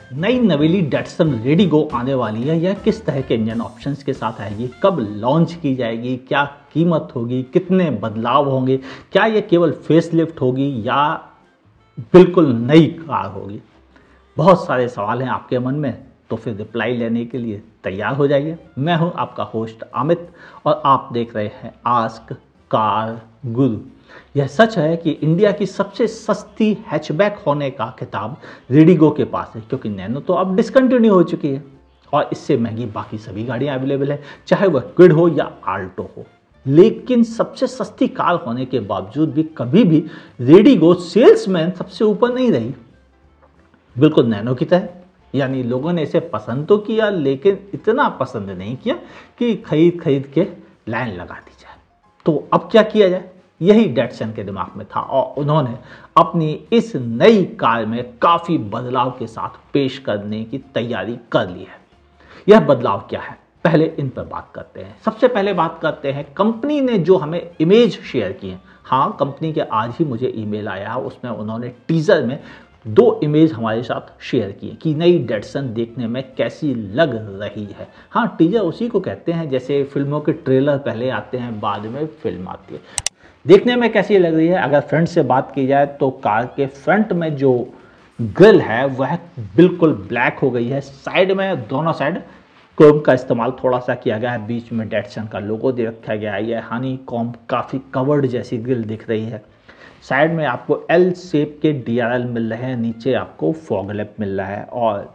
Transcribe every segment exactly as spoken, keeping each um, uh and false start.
नई नवेली डैटसन रेडिगो आने वाली है। यह किस तरह के इंजन ऑप्शंस के साथ आएगी, कब लॉन्च की जाएगी, क्या कीमत होगी, कितने बदलाव होंगे, क्या यह केवल फेसलिफ्ट होगी या बिल्कुल नई कार होगी। बहुत सारे सवाल हैं आपके मन में, तो फिर रिप्लाई लेने के लिए तैयार हो जाइए। मैं हूं आपका होस्ट अमित और आप देख रहे हैं आस्क कार गुरु। यह सच है कि इंडिया की सबसे सस्ती हैचबैक होने का खिताब रेडिगो के पास है, क्योंकि नैनो तो अब डिसकंटिन्यू हो चुकी है और इससे महंगी बाकी सभी गाड़ियां अवेलेबल है, चाहे वह क्विड हो या आल्टो हो। लेकिन सबसे सस्ती कार होने के बावजूद भी कभी भी रेडिगो सेल्समैन सबसे ऊपर नहीं रही, बिल्कुल नैनो की तरह। यानी लोगों ने इसे पसंद तो किया, लेकिन इतना पसंद नहीं किया कि खरीद खरीद के लाइन लगा दी जाए। तो अब क्या किया जाए, यही डैटसन के दिमाग में था और उन्होंने अपनी इस नई कार में काफी बदलाव के साथ पेश करने की तैयारी कर ली है। यह बदलाव क्या है, पहले इन पर बात करते हैं। सबसे पहले बात करते हैं कंपनी ने जो हमें इमेज शेयर की है। हाँ, कंपनी के आज ही मुझे ईमेल आया, उसमें उन्होंने टीजर में दो इमेज हमारे साथ शेयर किए कि नई डैटसन देखने में कैसी लग रही है। हाँ, टीजर उसी को कहते हैं जैसे फिल्मों के ट्रेलर पहले आते हैं, बाद में फिल्म आती है। देखने में कैसी लग रही है, अगर फ्रंट से बात की जाए तो कार के फ्रंट में जो ग्रिल है वह बिल्कुल ब्लैक हो गई है। साइड में दोनों साइड क्रोम का इस्तेमाल थोड़ा सा किया गया है, बीच में डैटसन का लोगो दे रखा गया है। यह हनी कॉम्ब काफ़ी कवर्ड जैसी ग्रिल दिख रही है। साइड में आपको एल शेप के डी आर एल मिल रहे हैं, नीचे आपको फॉग लैंप मिल रहा है और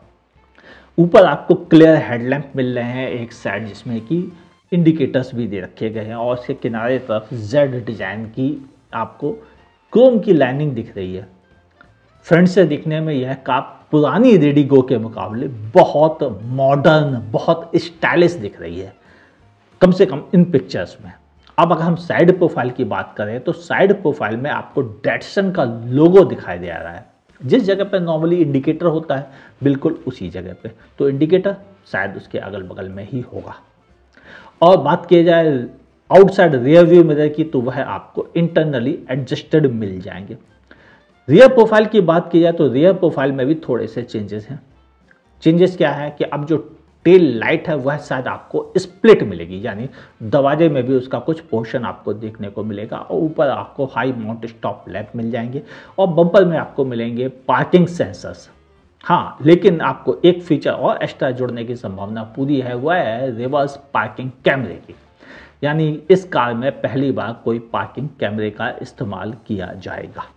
ऊपर आपको क्लियर हेडलैम्प मिल रहे हैं एक साइड, जिसमें कि इंडिकेटर्स भी दे रखे गए हैं और इसके किनारे तरफ जेड डिजाइन की आपको क्रोम की लाइनिंग दिख रही है। फ्रंट से दिखने में यह कार पुरानी रेडिगो के मुकाबले बहुत मॉडर्न, बहुत स्टाइलिश दिख रही है, कम से कम इन पिक्चर्स में। अब अगर हम साइड प्रोफाइल की बात करें तो साइड प्रोफाइल में आपको डैटसन का लोगो दिखाई दे रहा है। जिस जगह पर नॉर्मली इंडिकेटर होता है बिल्कुल उसी जगह पे, तो इंडिकेटर शायद उसके अगल बगल में ही होगा। और बात की जाए आउटसाइड रियर व्यू मिरर की, तो वह आपको इंटरनली एडजस्टेड मिल जाएंगे। रियर प्रोफाइल की बात की जाए तो रियर प्रोफाइल में भी थोड़े से चेंजेस हैं। चेंजेस क्या है कि अब जो टेल लाइट है वह शायद आपको स्प्लिट मिलेगी, यानी दरवाजे में भी उसका कुछ पोर्शन आपको देखने को मिलेगा और ऊपर आपको हाई माउंट स्टॉप लैंप मिल जाएंगे और बम्पर में आपको मिलेंगे पार्किंग सेंसर्स। हाँ, लेकिन आपको एक फीचर और एक्स्ट्रा जुड़ने की संभावना पूरी है, वह है रिवर्स पार्किंग कैमरे की। यानी इस कार में पहली बार कोई पार्किंग कैमरे का इस्तेमाल किया जाएगा।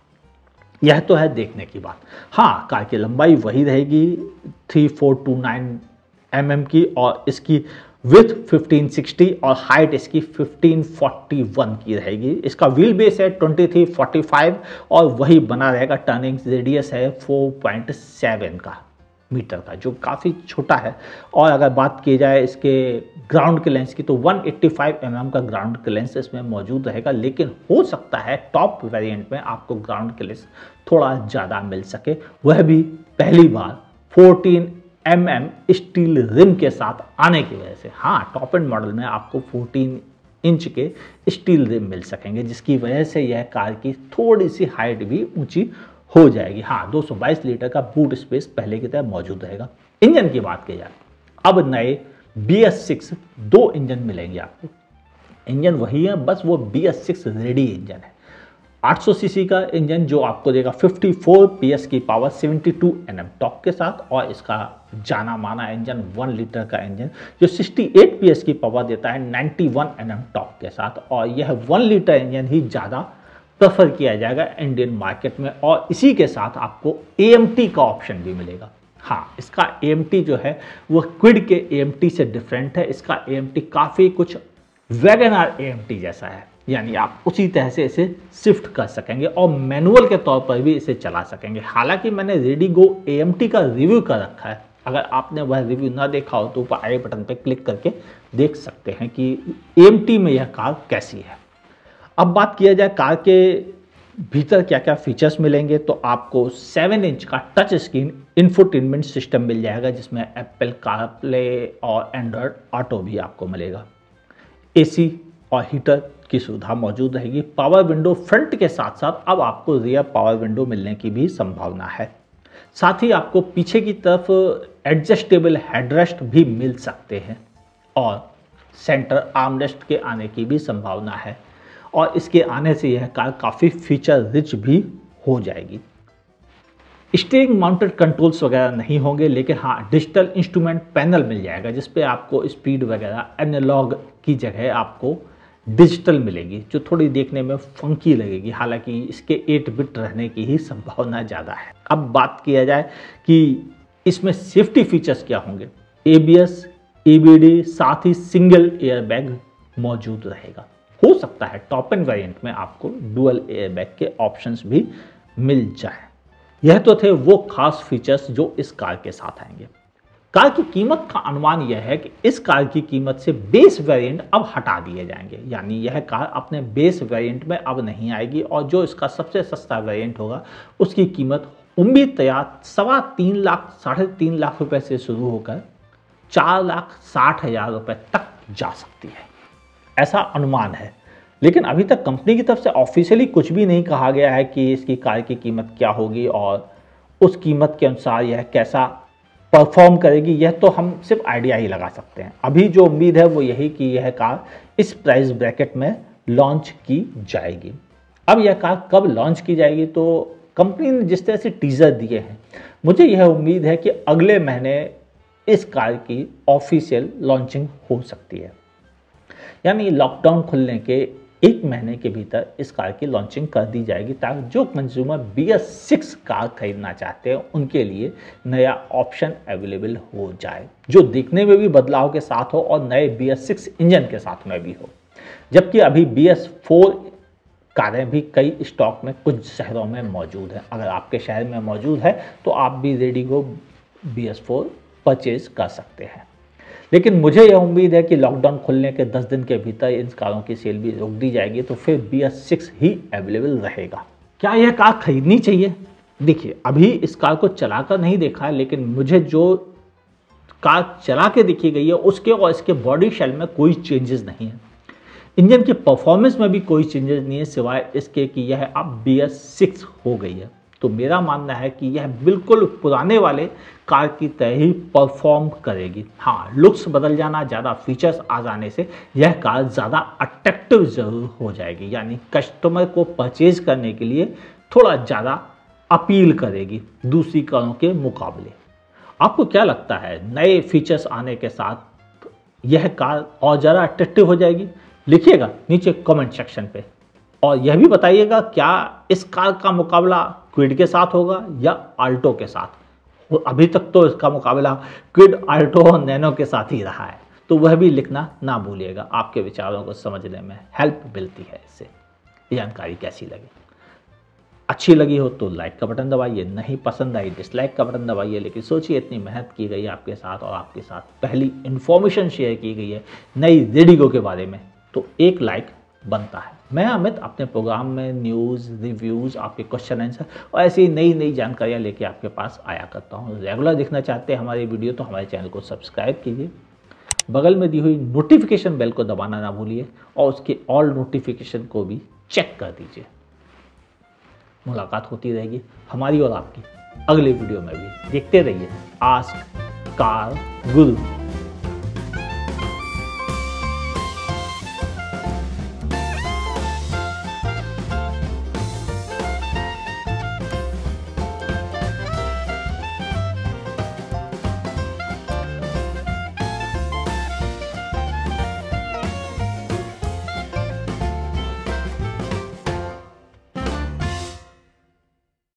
यह तो है देखने की बात। हाँ, कार की लंबाई वही रहेगी three four two nine m m की और इसकी विथ फिफ्टीन सिक्सटी और हाइट इसकी फिफ्टीन फोर्टी वन की रहेगी। इसका व्हील बेस है ट्वेंटी थ्री फोर्टी फाइव और वही बना रहेगा। टर्निंग रेडियस है फोर पॉइंट सेवन का मीटर का, जो काफ़ी छोटा है। और अगर बात की जाए इसके ग्राउंड क्लियरेंस की तो one eighty five m m का ग्राउंड क्लियरेंस इसमें मौजूद रहेगा, लेकिन हो सकता है टॉप वेरिएंट में आपको ग्राउंड क्लियरेंस थोड़ा ज़्यादा मिल सके, वह भी पहली बार fourteen m m steel rim के साथ आने की वजह से। हाँ, टॉप एंड मॉडल में आपको फोर्टीन इंच के स्टील रिम मिल सकेंगे, जिसकी वजह से यह कार की थोड़ी सी हाइट भी ऊंची हो जाएगी। हाँ, दो सौ बाईस लीटर का बूट स्पेस पहले की तरह मौजूद रहेगा। इंजन की बात की जाए, अब नए बी एस सिक्स दो इंजन मिलेंगे आपको। इंजन वही है, बस वो B S six ready engine है। आठ सौ सीसी का इंजन जो आपको देगा फिफ्टी फोर पी एस की power, seventy two N M torque के साथ, और इसका जाना माना इंजन वन लीटर का इंजन जो सिक्सटी एट पी एस की पावर देता है ninety one N M torque के साथ। और यह वन लीटर इंजन ही ज़्यादा प्रेफर किया जाएगा इंडियन मार्केट में, और इसी के साथ आपको ए एम टी का ऑप्शन भी मिलेगा। हाँ, इसका ए एम टी जो है वह क्विड के ए एम टी से डिफरेंट है। इसका ए एम टी काफ़ी कुछ Wagon R A M T जैसा है, यानी आप उसी तरह से इसे शिफ्ट कर सकेंगे और मैनुअल के तौर पर भी इसे चला सकेंगे। हालांकि मैंने रेडिगो ए एम टी का रिव्यू कर रखा है, अगर आपने वह रिव्यू ना देखा हो तो ऊपर आई बटन पर क्लिक करके देख सकते हैं कि ए एम टी में यह कार कैसी है। अब बात किया जाए कार के भीतर क्या क्या फीचर्स मिलेंगे, तो आपको सेवन इंच का टच स्क्रीन इंफोटेनमेंट सिस्टम मिल जाएगा, जिसमें एप्पल कारप्ले और एंड्रॉयड ऑटो भी आपको मिलेगा। एसी और हीटर की सुविधा मौजूद रहेगी। पावर विंडो फ्रंट के साथ साथ अब आपको रियर पावर विंडो मिलने की भी संभावना है। साथ ही आपको पीछे की तरफ एडजस्टेबल हेडरेस्ट भी मिल सकते हैं और सेंटर आर्मरेस्ट के आने की भी संभावना है और इसके आने से यह कार काफ़ी फीचर रिच भी हो जाएगी। स्टीयरिंग माउंटेड कंट्रोल्स वगैरह नहीं होंगे, लेकिन हाँ डिजिटल इंस्ट्रूमेंट पैनल मिल जाएगा जिस पे आपको स्पीड वगैरह एनालॉग की जगह आपको डिजिटल मिलेगी, जो थोड़ी देखने में फंकी लगेगी। हालांकि इसके एट बिट रहने की ही संभावना ज़्यादा है। अब बात किया जाए कि इसमें सेफ्टी फीचर्स क्या होंगे। A B S, E B D, साथ ही सिंगल एयरबैग मौजूद रहेगा। हो सकता है टॉप एंड वेरिएंट में आपको डुअल एयरबैग के ऑप्शंस भी मिल जाए। यह तो थे वो खास फीचर्स जो इस कार के साथ आएंगे। कार की कीमत का अनुमान यह है कि इस कार की कीमत से बेस वेरिएंट अब हटा दिए जाएंगे, यानी यह कार अपने बेस वेरिएंट में अब नहीं आएगी और जो इसका सबसे सस्ता वेरिएंट होगा उसकी कीमत उम्मीद तैयार सवा तीन लाख साढ़े तीन लाख रुपए से शुरू होकर चार लाख साठ हजार रुपए तक जा सकती है, ऐसा अनुमान है। लेकिन अभी तक कंपनी की तरफ से ऑफिशियली कुछ भी नहीं कहा गया है कि इसकी कार की कीमत क्या होगी और उस कीमत के अनुसार यह कैसा परफॉर्म करेगी। यह तो हम सिर्फ आइडिया ही लगा सकते हैं। अभी जो उम्मीद है वो यही कि यह कार इस प्राइस ब्रैकेट में लॉन्च की जाएगी। अब यह कार कब लॉन्च की जाएगी, तो कंपनी ने जिस तरह से टीजर दिए हैं, मुझे यह उम्मीद है कि अगले महीने इस कार की ऑफिशियल लॉन्चिंग हो सकती है, यानी लॉकडाउन खुलने के एक महीने के भीतर इस कार की लॉन्चिंग कर दी जाएगी, ताकि जो consumer B S six car खरीदना चाहते हैं उनके लिए नया ऑप्शन अवेलेबल हो जाए, जो दिखने में भी बदलाव के साथ हो और नए बी एस सिक्स इंजन के साथ में भी हो। जबकि अभी बी एस फोर कारें भी कई स्टॉक में कुछ शहरों में मौजूद हैं। अगर आपके शहर में मौजूद है तो आप भी Redigo B S four purchase कर सकते हैं। लेकिन मुझे यह उम्मीद है कि लॉकडाउन खुलने के दस दिन के भीतर इन कारों की सेल भी रोक दी जाएगी, तो फिर बी एस सिक्स ही अवेलेबल रहेगा। क्या यह कार खरीदनी चाहिए? देखिए, अभी इस कार को चलाकर नहीं देखा है, लेकिन मुझे जो कार चला के दिखी गई है उसके और इसके बॉडी शेल में कोई चेंजेस नहीं है। इंजन के परफॉर्मेंस में भी कोई चेंजेस नहीं है, सिवाय इसके कि यह अब बी एस सिक्स हो गई है। तो मेरा मानना है कि यह बिल्कुल पुराने वाले कार की तरह ही परफॉर्म करेगी। हाँ, लुक्स बदल जाना, ज़्यादा फीचर्स आ जाने से यह कार ज़्यादा अट्रैक्टिव जरूर हो जाएगी, यानी कस्टमर को परचेज करने के लिए थोड़ा ज़्यादा अपील करेगी दूसरी कारों के मुकाबले। आपको क्या लगता है, नए फीचर्स आने के साथ यह कार और ज़्यादा अट्रैक्टिव हो जाएगी? लिखिएगा नीचे कमेंट सेक्शन पे और यह भी बताइएगा क्या इस कार का मुकाबला क्विड के साथ होगा या आल्टो के साथ। अभी तक तो इसका मुकाबला क्विड, आल्टो और नैनो के साथ ही रहा है, तो वह भी लिखना ना भूलिएगा। आपके विचारों को समझने में हेल्प मिलती है इससे। ये जानकारी कैसी लगी? अच्छी लगी हो तो लाइक का बटन दबाइए, नहीं पसंद आई डिसलाइक का बटन दबाइए। लेकिन सोचिए, इतनी मेहनत की गई है आपके साथ और आपके साथ पहली इन्फॉर्मेशन शेयर की गई है नई रेडिगो के बारे में, तो एक लाइक बनता है। मैं अमित अपने प्रोग्राम में न्यूज़, रिव्यूज़, आपके क्वेश्चन आंसर और ऐसी नई नई जानकारियाँ लेके आपके पास आया करता हूँ। रेगुलर देखना चाहते हैं हमारे वीडियो तो हमारे चैनल को सब्सक्राइब कीजिए, बगल में दी हुई नोटिफिकेशन बेल को दबाना ना भूलिए और उसके ऑल नोटिफिकेशन को भी चेक कर दीजिए। मुलाकात होती रहेगी हमारी और आपकी अगले वीडियो में भी। देखते रहिए आस्क कार गुरु।